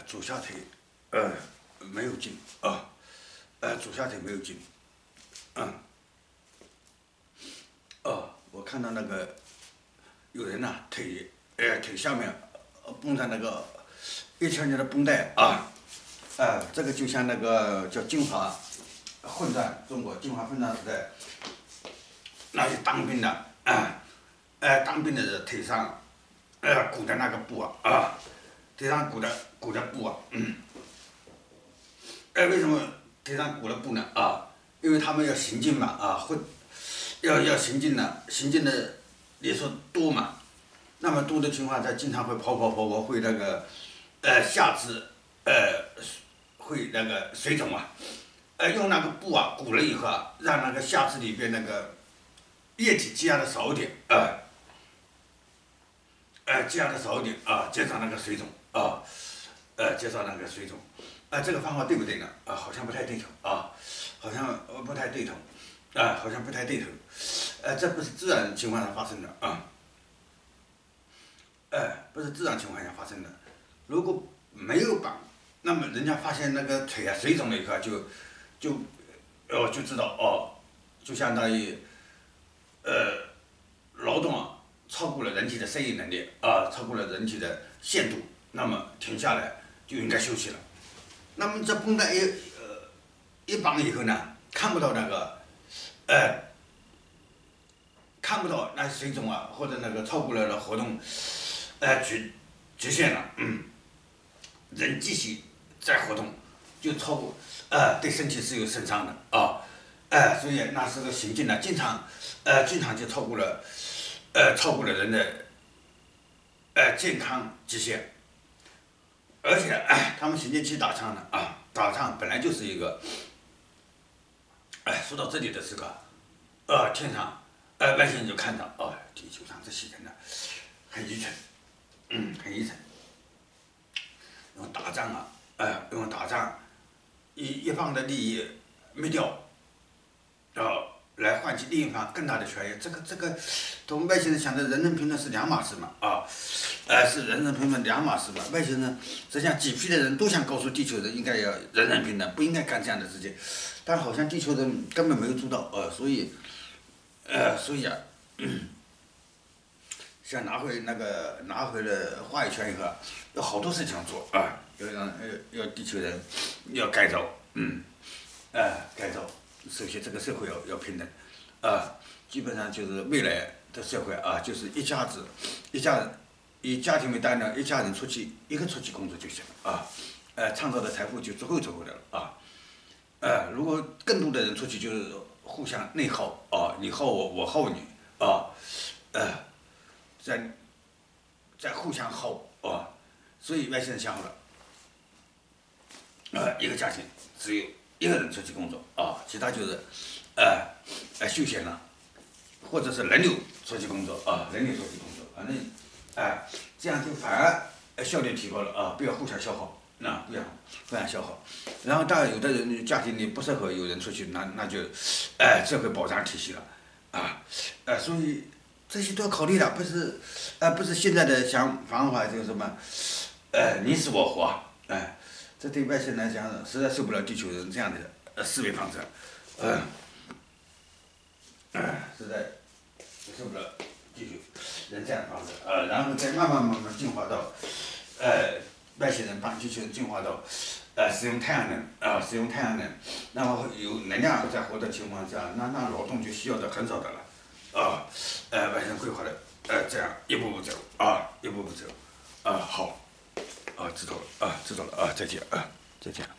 左下腿没有劲啊，左下腿没有劲，我看到那个有人呐、腿下面绷上那个一圈圈的绷带啊，这个就像那个叫中国金华混战时代那些当兵的当兵的人腿上鼓的那个布腿上鼓的布为什么腿上鼓了布呢？因为他们要行进嘛，要行进呢，行进的也说多嘛，那么多的情况下，经常会跑，会那个下肢会那个水肿啊，用那个布鼓了以后让那个下肢里边那个液体积压的少一点积压的少一点减少那个水肿减少那个水肿。这个方法对不对呢？好像不太对头好像不太对头，好像不太对头，这不是自然情况下发生的不是自然情况下发生的。如果没有绑，那么人家发现那个腿水肿了以后就知道就相当于劳动超过了人体的适应能力超过了人体的限度，那么停下来就应该休息了。那么这绷带一绑以后呢，看不到那个看不到那水肿或者那个超过了的活动局限了，人继续再活动就超过对身体是有损伤的所以那时候行进呢，经常就超过了人的健康极限。而且他们行进去打仗呢打仗本来就是一个说到这里的时候天上外星人就看到地球上这些人呢很愚蠢，很愚蠢，用打仗一方的利益灭掉来换取另一方更大的权益，这个同外星人想的人人平等是两码事嘛是人人平等两码事嘛。外星人实际上几批的人都想告诉地球人应该要人人平等，不应该干这样的事情，但好像地球人根本没有做到所以想拿回了话语权以后有好多事情要做要地球人要改造改造。首先这个社会要平等基本上就是未来的社会就是一家子以家庭为单位，一家人一个出去工作就行了创造的财富就足够回来了如果更多的人出去就是互相内耗你耗我，我耗你在互相耗所以外星人想好了一个家庭只有一个人出去工作其他就是休闲了，或者是轮流出去工作反正这样就反而效率提高了不要互相消耗不要互相消耗。然后当然有的人家庭里不适合有人出去，那就社会保障体系了所以这些都要考虑的，不是现在的方法就是什么你死我活这对外星人来讲实在受不了地球人这样的思维方式实在受不了地球人这样的方式然后再慢慢进化到外星人帮地球人进化到使用太阳能那么有能量在活的情况下，那劳动就需要的很少的了外星人规划的这样一步步走好知道了再见再见。